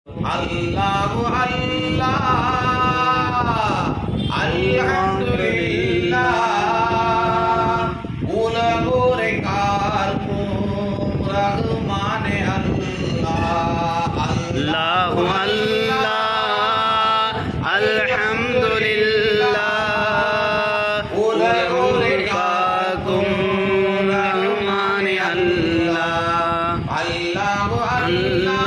அல்லாஹு அல்லாஹ் அல்ஹம்துலில்லாஹ் உலகோரை காக்கும் ரஹ்மானே அல்லாஹ் அல்லாஹு அல்லாஹ் அல்ஹம்துலில்லாஹ் உலகோரை காக்கும் ரஹ்மானே அல்லாஹ் அல்லாஹு அல்லாஹ்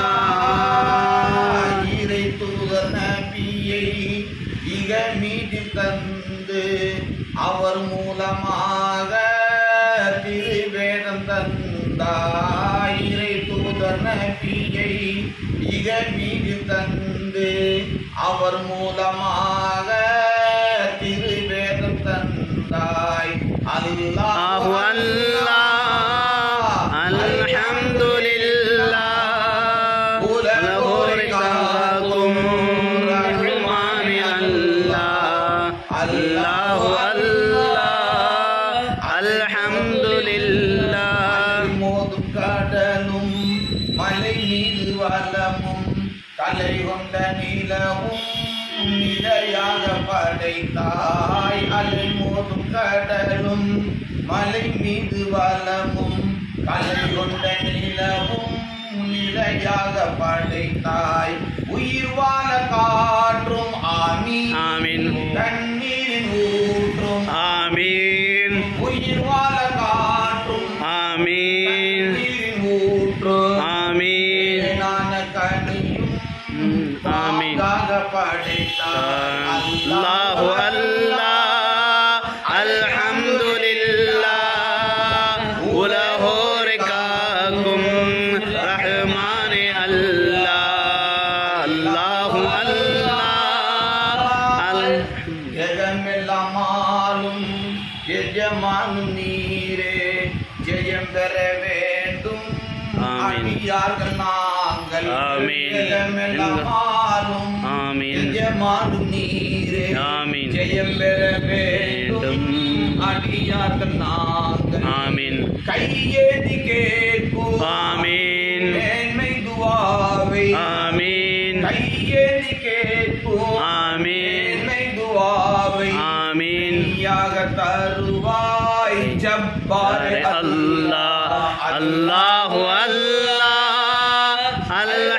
மீட்டில் தந்து அவர் மூலமாக திருவேதம் தந்தாய் இறை தூதர் நபியை இக மீட்டில் தந்து அவர் மூலமாக திருவேதம் தந்தாய் அல்லாஹு அல்லாஹ் அல்ஹம்துலில்லாஹ் உலகோரை காக்கும் அல்லாஹு அல்லாஹ் அல்ஹம்துலில்லாஹ் மோதும் கடலும் மலை மீது வளமும் கலை கொண்ட நிலவும் நிலையாக படைத்தாய் அலை மோதும் கடலும் மலை மீது வளமும் கலை கொண்ட நிலவும் நிலையாக படைத்தாய் உயிர் வாழ காற்றும் ஆமீன் ஆமீன் கண்ணீரின் ஊற்றும் ஆமீன் உயிர் வாழ காற்றும் ஆமீன் கண்ணீரின் ஊற்றும் ஆமீன் நான கனியும் ஆமீன் படைத்தாய் அல்லாஹு அல்லாஹ் அல்ஹம்துலில்லாஹ் உலகோரை காக்கும் ரஹ்மானே அல்லாஹ் அல்லாஹு அல்லாஹ் ஜெகமெல்லாமாலும் எஜமானும் நீரே ஜெயம் பெற வேண்டும் அடியார்கள் நாங்கள் ஜெகமெல்லாமாலும் எஜமானும் நீரே ஜெயம் பெற வேண்டும் அடியார்கள் நாங்கள் ஆமீன் கையேந்தி கேட்கும் ஆமீன் மேன்மை துஆவை ஆமீன் கையேந்தி கேட்கும் ஆமீன் மேன்மை துஆவை ஆமீன் யாக தருவாய் ஜப்பார் அல்லாஹ் அல்லாஹு அல்லாஹ் அல்லாஹ்